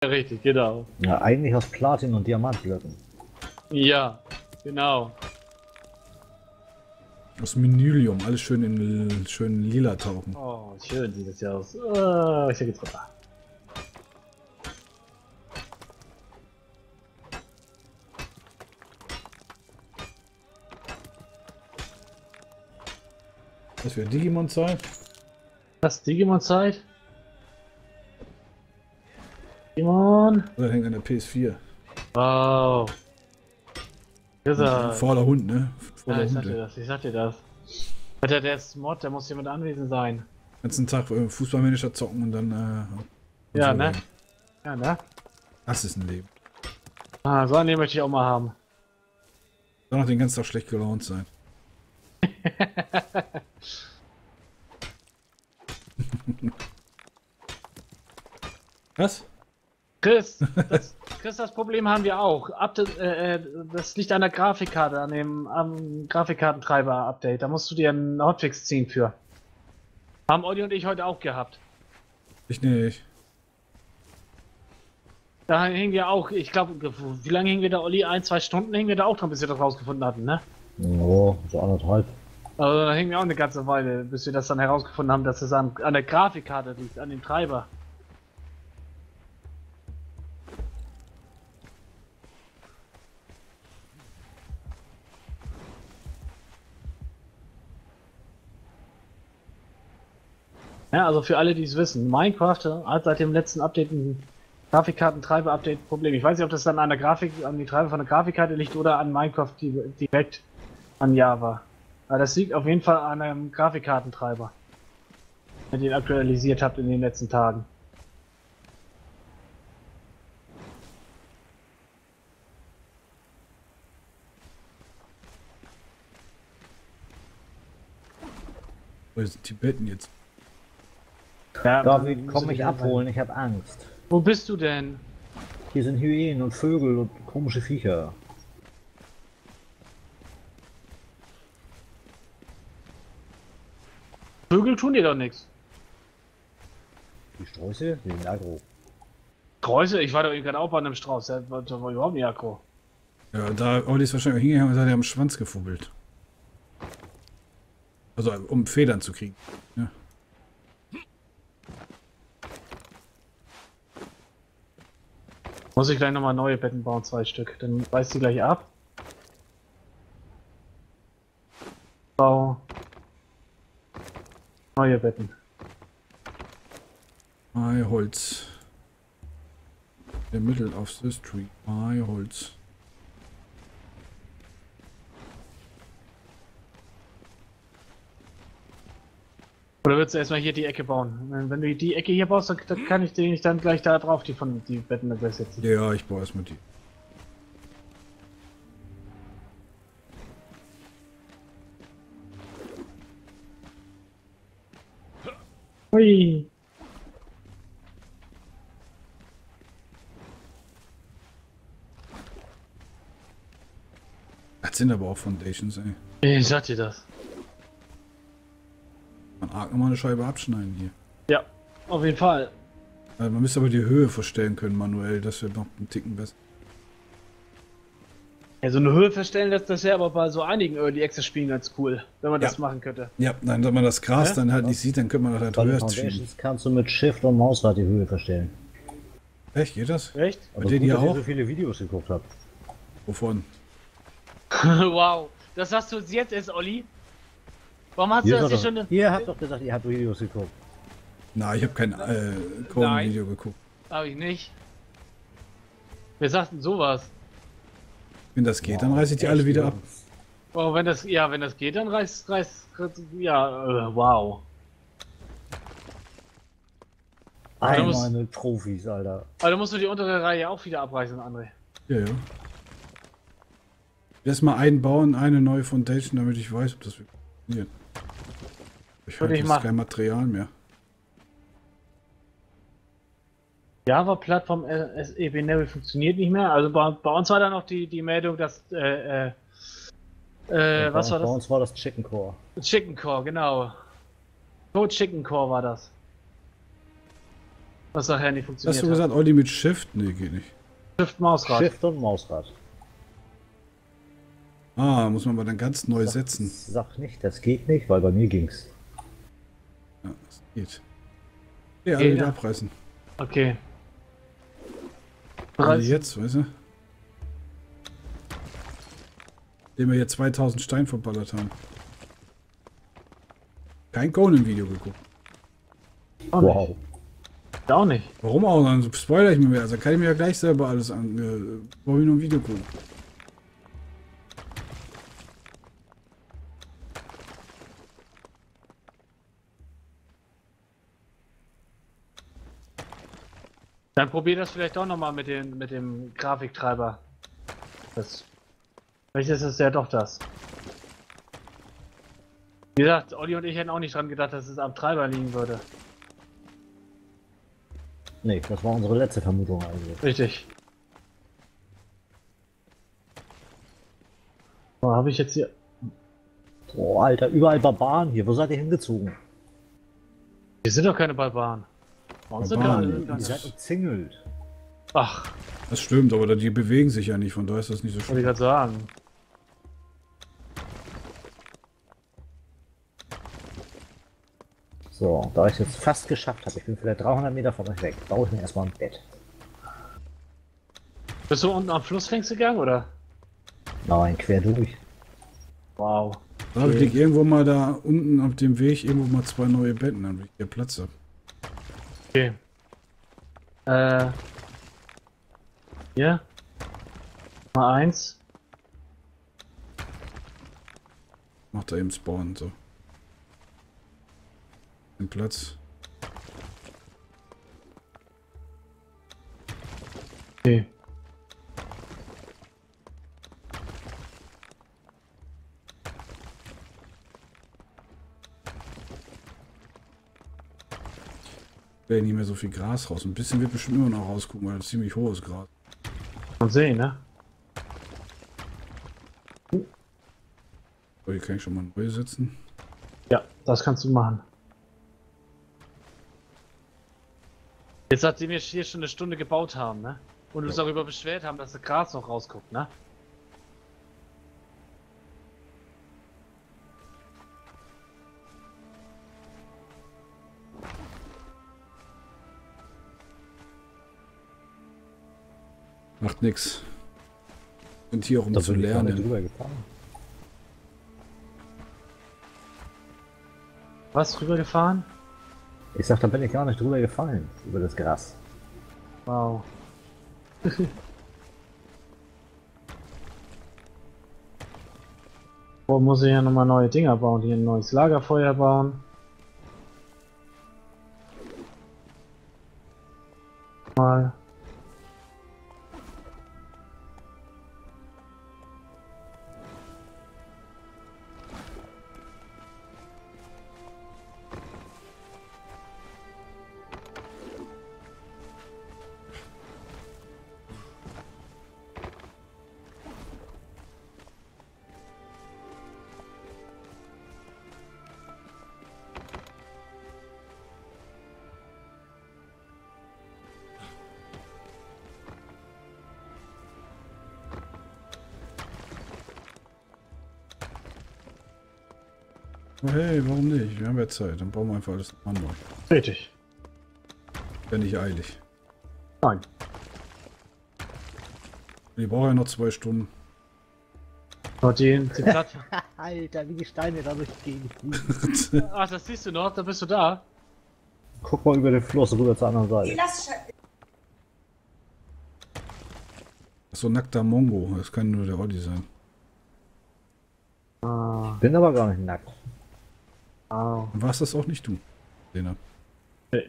Richtig, genau. Ja, eigentlich aus Platin und Diamantblöcken. Ja, genau. Aus Menylium, alles schön in schön lila tauchen. Oh, schön sieht das ja aus. Ich geht's runter. Das wäre Digimon-Zeit. Das ist Digimon-Zeit. Digimon. Oder hängt an der PS4. Wow. Ist er. Fauler Hund, ne? Ja, Fauler ich sag Hund. dir das, ich sag dir das. Alter, der ist Mod, der muss jemand anwesend sein. Ganzen Tag Fußballmanager zocken und dann. Und Ja, so ne? Leben. Ja, ne? Das ist ein Leben. Ah, so einen möchte ich auch mal haben. Soll noch den ganzen Tag schlecht gelaunt sein. Was? Chris, das Problem haben wir auch. Das liegt an der Grafikkarte, am Grafikkartentreiber-Update. Da musst du dir einen Hotfix ziehen für. Haben Olli und ich heute auch gehabt. Ich nicht. Da hingen wir auch, ich glaube, wie lange hingen wir da, Olli? 1, 2 Stunden hingen wir da auch dran, bis wir das rausgefunden hatten, ne? Ja, so anderthalb. Also da hingen wir auch eine ganze Weile, bis wir das dann herausgefunden haben, dass es an der Grafikkarte liegt, an dem Treiber. Ja, also für alle, die es wissen, Minecraft hat seit dem letzten Update ein Grafikkartentreiber-Update-Problem. Ich weiß nicht, ob das dann an der Grafik, an die Treiber von der Grafikkarte liegt oder an Minecraft direkt an Java. Aber das liegt auf jeden Fall an einem Grafikkartentreiber, wenn ihr den aktualisiert habt in den letzten Tagen. Wo sind die Betten jetzt? Ja, David, komm mich abholen, ich hab Angst. Wo bist du denn? Hier sind Hyänen und Vögel und komische Viecher. Vögel tun dir doch nichts. Die Sträuße? Die sind aggro. Sträuße? Ich war doch eben gerade auch bei einem Strauß, der war überhaupt nicht aggro. Ja, da Olli ist wahrscheinlich hingegangen und hat er am Schwanz gefummelt. Also um Federn zu kriegen. Ja. Muss ich gleich nochmal neue Betten bauen, 2 Stück. Dann reißt die gleich ab. Bau. Neue Betten. Holz. Der Middle of the Street. Holz. Oder willst du erstmal hier die Ecke bauen? Wenn du die Ecke hier baust, dann kann ich die nicht dann gleich da drauf, die Betten dann gleich setzen. Ja, ich baue erstmal die. Hui. Das sind aber auch Foundations, ey. Ich sag dir das. Man arg nochmal eine Scheibe abschneiden hier. Ja, auf jeden Fall. Man müsste aber die Höhe verstellen können manuell, das wäre noch einen Ticken besser. Ja, so eine Höhe verstellen, das wäre aber bei so einigen Early Access Spielen ganz cool, wenn man das machen könnte. Ja, nein, wenn man das Gras dann halt nicht sieht, dann könnte man das halt Bei den höher schieben. Foundations kannst du mit Shift und Mausrad die Höhe verstellen. Echt, geht das? Echt? Bei denen hier dass ihr auch? so viele Videos geguckt habt. Wovon? Wow, das hast du jetzt erst, Olli? Warum hast du das hier schon... Ihr habt doch gesagt, ihr habt Videos geguckt. Na, ich habe kein Chrome-Video geguckt. Hab ich nicht. Wer sagt denn sowas? Wenn das geht, dann reiße ich die alle wieder ab. Oh, wenn das geht, dann wow. Meine Profis, Alter. Aber dann musst du die untere Reihe auch wieder abreißen, André. Ja, ja. Erstmal einbauen, eine neue Foundation, damit ich weiß, ob das funktioniert. Ich habe jetzt kein Material mehr. Java-Plattform SE Binary funktioniert nicht mehr. Also bei uns war dann noch die Meldung, dass was war das? Bei uns war das Chicken Core. Chicken Core, genau. Code Chicken Core war das. Was nachher nicht funktioniert Hast du gesagt, Olli mit Shift? Nee, geht nicht. Shift Mausrad. Shift und Mausrad. Ah, muss man aber dann ganz neu setzen. Sag nicht, das geht nicht, weil bei mir ging's. Ja, das geht. Ja, alle wieder abreißen. Okay. Also jetzt, weißt du? Den wir hier 2000 Stein verballert haben. Kein Conan-Video geguckt. Wow. Auch nicht. Warum auch? Dann spoiler ich mir mehr. Also kann ich mir ja gleich selber alles an. Wollen wir nur ein Video gucken? Dann probier das vielleicht auch nochmal mit dem Grafiktreiber. Vielleicht ist es ja doch das. Wie gesagt, Olli und ich hätten auch nicht dran gedacht, dass es am Treiber liegen würde. Nee, das war unsere letzte Vermutung eigentlich. Richtig. Oh, habe ich jetzt hier... Oh, Alter, überall Barbaren hier. Wo seid ihr hingezogen? Wir sind doch keine Barbaren. Warum sind Barbaren. wir... Ihr seid umzingelt. Ach, Das stimmt, aber die bewegen sich ja nicht, von daher ist das nicht so wollte ich schlimm. gerade sagen. So, da ich es jetzt fast geschafft habe, ich bin vielleicht 300 Meter von euch weg, baue ich mir erstmal ein Bett. Bist du unten am Fluss fängst gegangen, oder? Nein, quer durch. Wow. Da liegt irgendwo mal da unten auf dem Weg irgendwo mal 2 neue Betten, damit ich hier Platz habe. Okay. Hier. Mal 1. Macht da eben Spawn, so. Den Platz. Okay. Wäre nicht mehr so viel Gras raus. Ein bisschen wird bestimmt immer noch rausgucken, weil das ziemlich hohes Gras. Mal sehen, ne? So, hier kann ich schon mal neu setzen. Ja, das kannst du machen. Jetzt, nachdem wir hier schon eine Stunde gebaut haben, ne? Und uns darüber beschwert haben, dass das Gras noch rausguckt, ne? Macht nix. Und hier auch um Da zu bin ich gar nicht lernen. drüber gefahren. Was, rübergefahren? Ich sag, da bin ich gar nicht drüber gefallen, über das Gras. Wow. Wo muss ich ja nochmal neue Dinger bauen? Hier ein neues Lagerfeuer bauen. Mal. Oh, hey, warum nicht? Wir haben ja Zeit. Dann bauen wir einfach alles nochmal neu. Richtig. Wäre nicht eilig. Nein. Ich brauche ja noch 2 Stunden. Und die Plattform. Alter, wie die Steine dadurch gehen. Ach, das siehst du noch, da bist du da. Guck mal über den Fluss rüber zur anderen Seite. So nackter Mongo. Das kann nur der Olli sein. Ah, Bin aber gar nicht nackt. au. Dann warst das auch nicht du, Lena. Nee.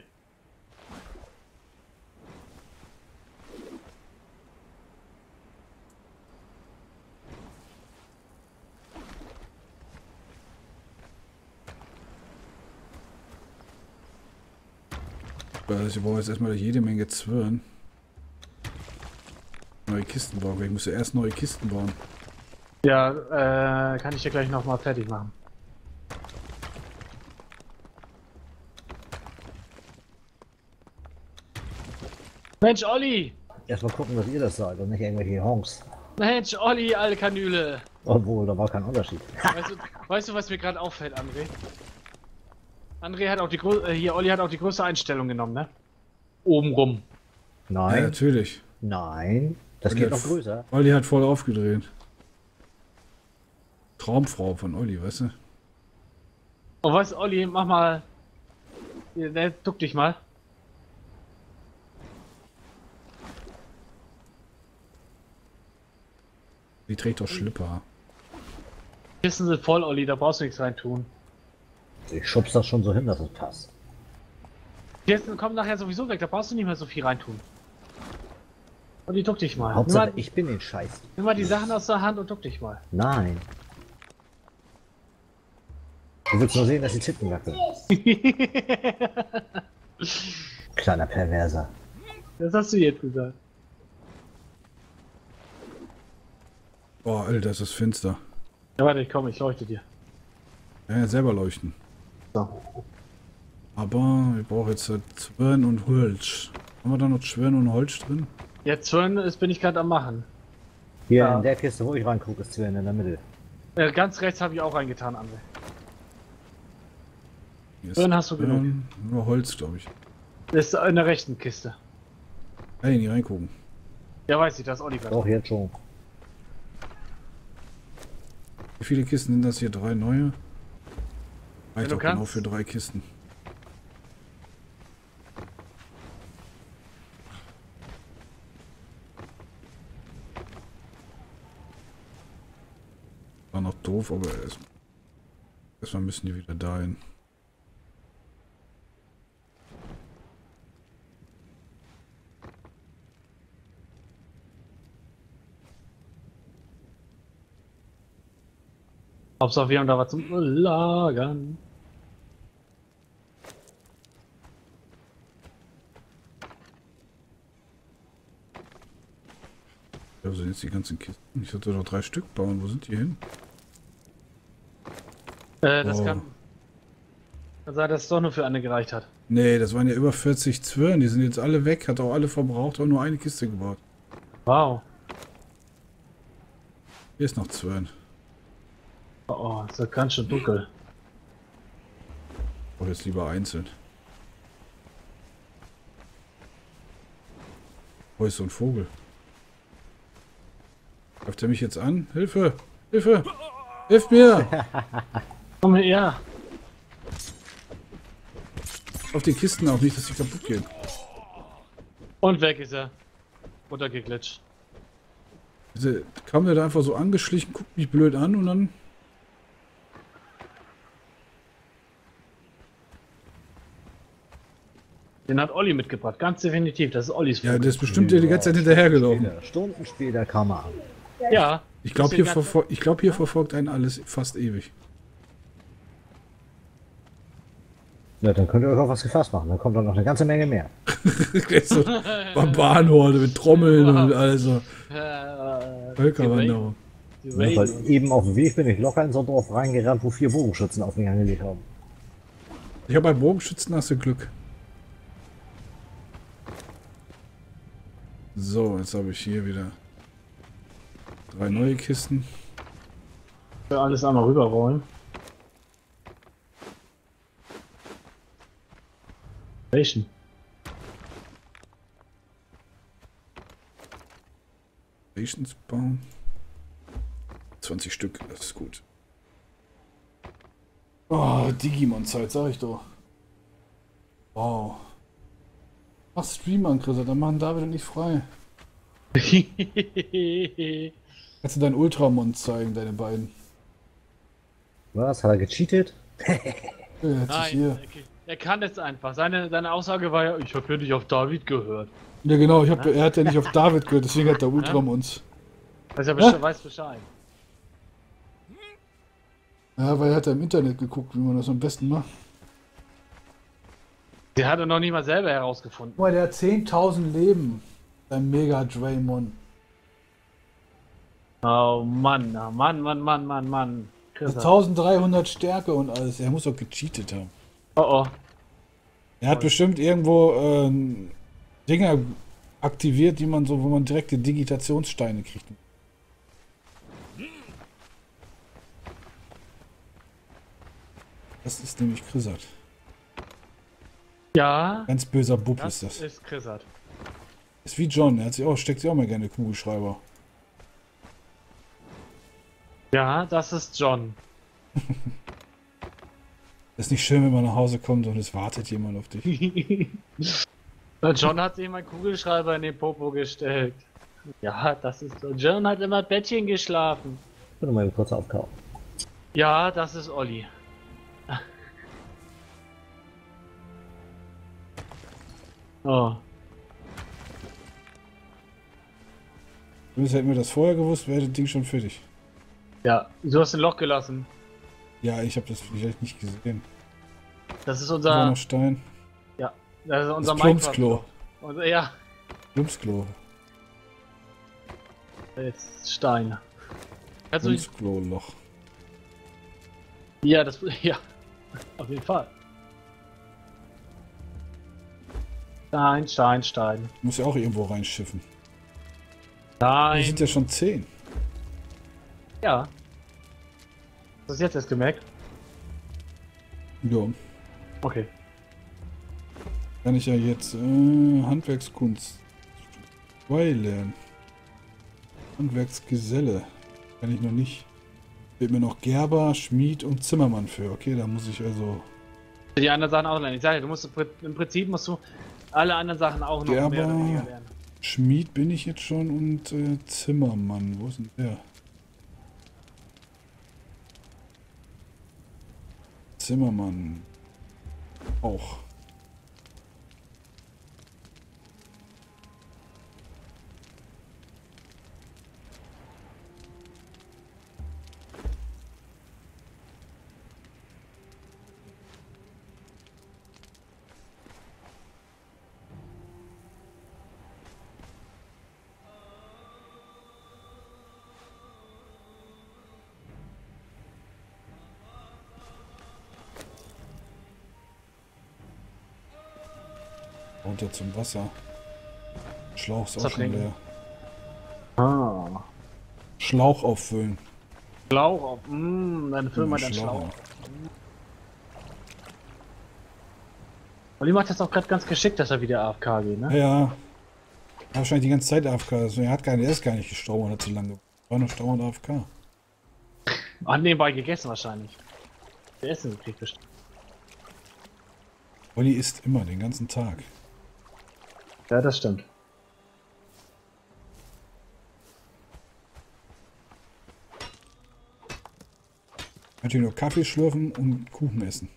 Ich brauche jetzt erstmal jede Menge Zwirn. Neue Kisten bauen. Ich muss ja erst neue Kisten bauen. Ja, kann ich dir gleich nochmal fertig machen. Mensch, Olli! Erstmal gucken, dass ihr das seid und nicht irgendwelche Honks. Mensch, Olli, alte Kanüle! Obwohl, da war kein Unterschied. Weißt du, was mir gerade auffällt, André? André hat auch die Olli hat auch die größte Einstellung genommen, ne? Obenrum. Ja, Nein, natürlich. nein, das Olli geht hat- noch größer. Olli hat voll aufgedreht. Traumfrau von Olli, weißt du? Und weißt du, Olli, mach mal. Hier, ne, duck dich mal. Die trägt doch Schlipper. Kissen sind voll, Olli, da brauchst du nichts rein tun. Ich schubs das schon so hin, dass es passt. Die Kissen kommen nachher sowieso weg, da brauchst du nicht mehr so viel rein tun. Olli, duck dich mal. Hauptsache, ich bin den Scheiß. Nimm mal die Sachen aus der Hand und duck dich mal. Nein. Du willst nur sehen, dass die Titten wackeln. Kleiner Perverser. Das hast du jetzt gesagt. Boah, Alter, das ist finster. Ja, warte, ich leuchte dir. Ja, selber leuchten. So. Aber wir brauchen jetzt Zwirn und Holz. Haben wir da noch Zwirn und Holz drin? Jetzt bin ich gerade am machen. Hier Ja. in der Kiste, wo ich reingucke, ist Zwirn in der Mitte. Ganz rechts habe ich auch reingetan, André. Hier ist Zwirn hast du genug. Nur Holz, glaube ich. Das ist in der rechten Kiste. Hey, nicht reingucken. Ja, weiß ich, das ist Olli gerade. Doch, jetzt schon. Wie viele Kisten sind das hier? 3 neue? Wenn Reicht du auch genau kannst. für 3 Kisten. War noch doof, aber erstmal müssen die wieder dahin. Hauptsache, wir haben da was zum Lagern. Ja, wo sind jetzt die ganzen Kisten? Ich sollte doch 3 Stück bauen. Wo sind die hin? Das Oh. kann sein, dass es doch nur für eine gereicht hat. Nee, das waren ja über 40 Zwirn. Die sind jetzt alle weg. Hat auch alle verbraucht. Auch nur eine Kiste gebaut. Wow. Hier ist noch Zwirn. Oh, ist ja ganz schön dunkel. Oh, jetzt lieber einzeln. Wo ist so ein Vogel? Greift er mich jetzt an? Hilfe! Hilfe! Hilf mir! Komm her. Auf die Kisten auch nicht, dass sie kaputt gehen. Und weg ist er. Runtergeglitscht. Kam der da einfach so angeschlichen, guckt mich blöd an und dann... Den hat Olli mitgebracht, ganz definitiv. Das ist Ollis Ja, Vogel. der ist bestimmt dir die ganze Zeit hinterhergelaufen. Stunden später kam er an. Ja. Ich glaube, hier verfolgt einen alles fast ewig. Ja, dann könnt ihr euch auf was gefasst machen. Dann kommt dann noch eine ganze Menge mehr. So Barbarenhorde mit Trommeln und also Völkerwanderung. Die Ja, weil Raiden. eben auf dem Weg bin ich locker in so ein Dorf reingerannt, wo 4 Bogenschützen auf mich angelegt haben. Ich habe bei Bogenschützen hast du Glück. So, jetzt habe ich hier wieder 3 neue Kisten. Alles einmal rüberrollen. Welchen? Stations bauen. 20 Stück, das ist gut. Oh, Digimon-Zeit, sag ich doch. Wow. Mach Stream an, Chris, dann machen David und ich frei. Kannst du deinen Ultramon zeigen, deine beiden? Was? Hat er gecheatet? Er hat sich hier... Nein, er kann es einfach. Seine Aussage war ja, ich habe ja nicht auf David gehört. Ja genau, er hat ja nicht auf David gehört, deswegen hat der Ultramons. Also er weiß Bescheid. Ja, weil er hat ja im Internet geguckt, wie man das am besten macht. Der hat er noch nicht mal selber herausgefunden. Guck mal, der hat 10.000 Leben. Ein Mega Draymon. Oh Mann, oh Mann, Mann, Mann, Mann, Mann. Chris, 1300 Stärke und alles. Er muss doch gecheatet haben. oh oh. Er hat bestimmt irgendwo Dinger aktiviert, die man so, wo man direkte Digitationssteine kriegt. Das ist nämlich Chrisat. Ja, Ganz böser Bub das ist das. ist Chrisat. Ist wie John, er hat sich auch, steckt sich auch mal gerne Kugelschreiber. Ja, das ist John. Ist nicht schön, wenn man nach Hause kommt und es wartet jemand auf dich. Na, John hat sich meinen Kugelschreiber in den Popo gestellt. Ja, das ist so. John hat immer Bettchen geschlafen. Ich will mal kurz aufkaufen. Ja, das ist Olli. Oh. Hätten wir das vorher gewusst, wäre das Ding schon fertig. Ja, du hast ein Loch gelassen. Ja, ich habe das vielleicht nicht gesehen. Das ist Da war unser. noch Stein. Ja, das ist unser Das Plumpsklo. Ja, Plumpsklo. jetzt Stein. Also, Plumpsklo-Loch. ja, das. Ja, auf jeden Fall. Stein, Stein, Stein. Muss ja auch irgendwo reinschiffen. Wir Nein. sind ja schon 10. Ja. Hast du das jetzt erst gemerkt? Ja. Okay. Kann ich ja jetzt Handwerkskunst 2 lernen. Handwerksgeselle. Kann ich noch nicht. Fehlt mir noch Gerber, Schmied und Zimmermann für. Okay, da muss ich also. Die anderen Sachen auch lernen. Ich sage, du musst im Prinzip musst du alle anderen Sachen auch noch mehr oder weniger lernen. Schmied bin ich jetzt schon und Zimmermann. Wo ist denn der? Zimmermann. Auch. Runter zum Wasser. Schlauch ist auch Wasser schon trinken. leer. Ah. Schlauch auffüllen. Schlauch auf. Deine Firma hat einen Schlauch. Schlauch. Und die macht das auch gerade ganz geschickt, dass er wieder AFK geht, ne? Ja. Wahrscheinlich die ganze Zeit AFK. Also er ist gar nicht gestorben, hat zu lange. War noch dauernd AFK. Hat nebenbei gegessen wahrscheinlich. Der Essen gekriegt bestimmt. Olli isst immer, den ganzen Tag. Ja, das stimmt. Natürlich nur Kaffee schlürfen und Kuchen essen.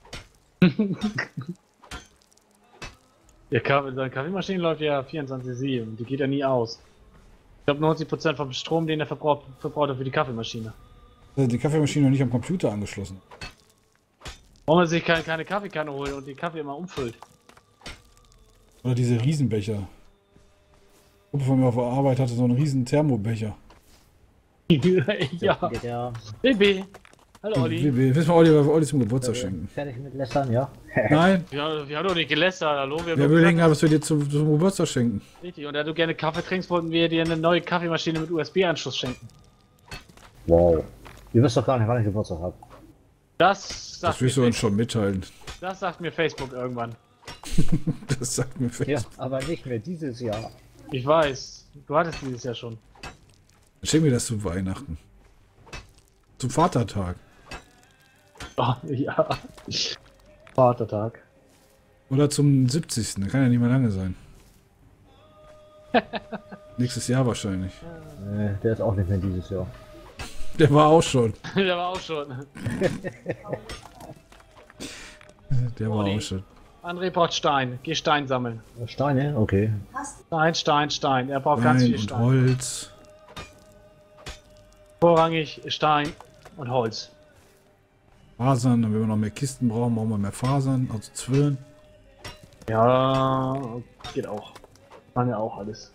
Seine Kaffeemaschine läuft ja 24/7 und die geht ja nie aus. Ich glaube 90% vom Strom, den er verbraucht er für die Kaffeemaschine. Die Kaffeemaschine noch nicht am Computer angeschlossen. Warum er sich keine Kaffeekanne holt und den Kaffee immer umfüllt. Oder diese Riesenbecher. Ein Kumpel von mir auf der Arbeit hatte so einen riesen Thermobecher. Ja. Der Baby. Hallo Olli. Wissen wir Olli zum Geburtstag schenken? fertig mit Lästern, ja? Nein, Wir haben doch nicht gelästert, hallo. wir überlegen, was wir dir zum Geburtstag schenken. Richtig, und da du gerne Kaffee trinkst, wollten wir dir eine neue Kaffeemaschine mit USB-Anschluss schenken. Wow. Ihr wisst doch gar nicht, wann ich Geburtstag habe. Das Das wirst du uns schon mitteilen. Das sagt mir Facebook irgendwann. Das sagt mir Ja, fest. aber nicht mehr dieses Jahr. Ich weiß, du hattest dieses Jahr schon. Schenk mir das zu Weihnachten. Zum Vatertag. Oh, ja. Vatertag. Oder zum 70. Der kann ja nicht mehr lange sein. Nächstes Jahr wahrscheinlich. Der ist auch nicht mehr dieses Jahr. Der war auch schon. Der war auch schon. Der war Olli. auch schon. André braucht Stein. Geh Stein sammeln. Steine? Okay. Stein, Stein, Stein. Er braucht ganz Stein viel und Stein. Holz. Vorrangig Stein und Holz. Fasern. Und wenn wir noch mehr Kisten brauchen, brauchen wir mehr Fasern. Also Zwirn. Ja, geht auch. Kann ja auch alles.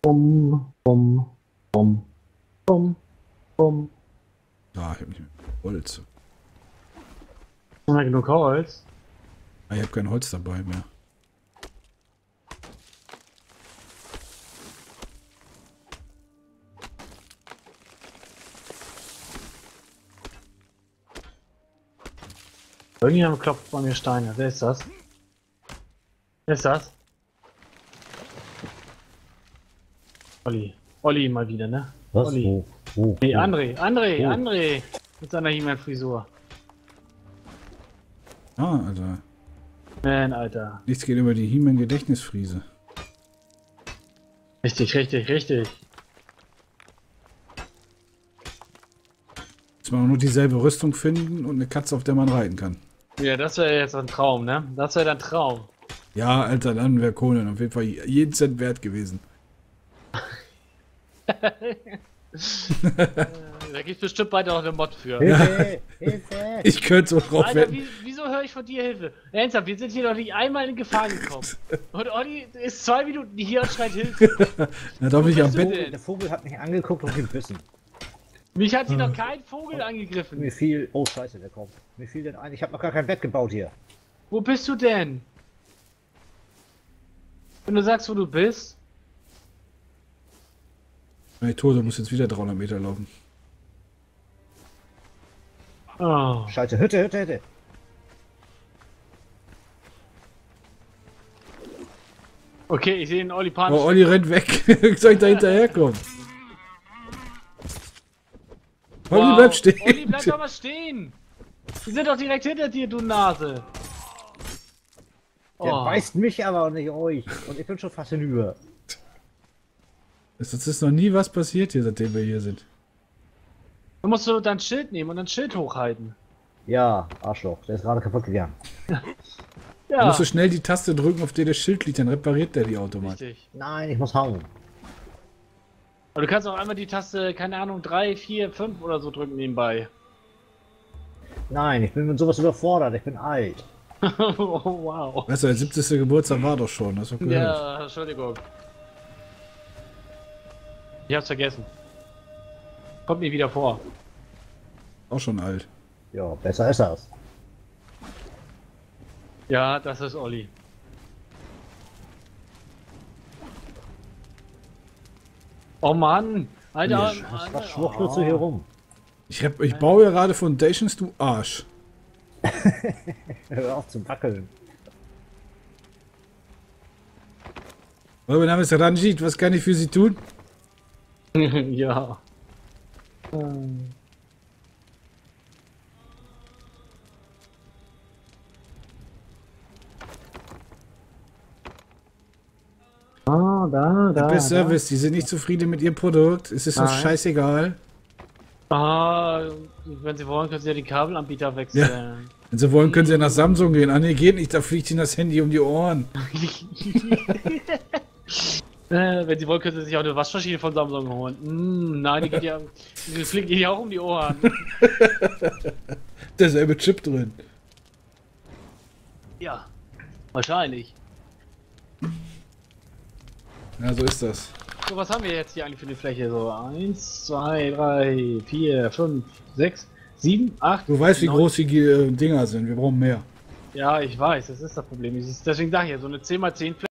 Bumm, bumm, bumm, bumm, bumm. Ah, ich hab nicht mehr Holz. Haben wir genug Holz? Ah, ich habe kein Holz dabei mehr. Irgendjemand klopft bei mir Steine. Wer ist das? Wer ist das? Olli. Olli mal wieder, ne? Was? Olli. Wo? Nee, Wo? André. Mit seiner He-Man-Frisur. Ah, Alter. Man, Alter. Nichts geht über die He-Man-Gedächtnisfriese. Richtig. Jetzt mal nur dieselbe Rüstung finden und eine Katze, auf der man reiten kann. Ja, das wäre jetzt ein Traum, ne? Das wäre dein Traum. Ja, Alter, dann wäre Conan auf jeden Fall jeden Cent wert gewesen. Da gibt bestimmt bald auch eine Mod für. Hilfe! Hilfe! Ich könnte so drauf Alter, wetten. wieso höre ich von dir Hilfe? Ernsthaft, wir sind hier noch nicht einmal in Gefahr gekommen. Und Olli ist 2 Minuten hier und schreit Hilfe. Na, darf ich am bist du Bett. denn? Der Vogel hat mich angeguckt und gebissen. Mich hat hier noch kein Vogel angegriffen. Mir fiel... Oh scheiße, der kommt. Mir fiel denn ein, ich habe noch gar kein Bett gebaut hier. Wo bist du denn? Wenn du sagst, wo du bist. Meine Tode muss jetzt wieder 300 Meter laufen. Oh. Scheiße, Hütte! Okay, ich sehe den Olli Pan. Oh, Olli rennt weg. Soll ich da hinterherkommen? Olli bleibt stehen. Olli, bleib doch mal stehen. Die sind doch direkt hinter dir, du Nase. Der Oh. beißt mich aber und nicht euch. Und ich bin schon fast hinüber. Es ist noch nie was passiert hier, seitdem wir hier sind. Du musst so dein Schild nehmen und dein Schild hochhalten. Ja, Arschloch, der ist gerade kaputt gegangen. Du Ja, musst so schnell die Taste drücken, auf der das Schild liegt, dann repariert der die automatisch. richtig. Nein, ich muss hauen. Aber du kannst auch einmal die Taste, keine Ahnung, 3, 4, 5 oder so drücken nebenbei. Nein, ich bin mit sowas überfordert, ich bin alt. Oh, wow. Weißt du, der 70. Geburtstag war doch schon, hast du doch gehört. Ja, Entschuldigung. Ich hab's vergessen. Kommt mir wieder vor. Auch schon alt. Ja, besser ist das. Ja, das ist Olli. Oh Mann! Alter, Was schwuchtelst du hier rum? Ich baue ja gerade Foundations, du Arsch. Hör auf zu wackeln. Hallo, mein Name ist Ranjit, was kann ich für Sie tun? Ja. Ah, da. Best Service, Sie sind nicht zufrieden mit Ihrem Produkt? Es ist uns Nein. scheißegal. Ah, wenn Sie wollen, können Sie ja den Kabelanbieter wechseln. Wenn Sie wollen, können Sie ja nach Samsung gehen. Ah, nee, geht nicht, da fliegt Ihnen das Handy um die Ohren. Wenn Sie wollen, können Sie sich auch eine Waschmaschine von Samsung holen. Nein, die fliegt Ihnen ja auch um die Ohren. Derselbe Chip drin. Ja, wahrscheinlich. Ja, so ist das. So, was haben wir jetzt hier eigentlich für eine Fläche? So, 1, 2, 3, 4, 5, 6, 7, 8. Du weißt, wie 9. groß die Dinger sind. Wir brauchen mehr. Ja, ich weiß, das ist das Problem. Deswegen sage ich ja, so eine 10x10 Fläche.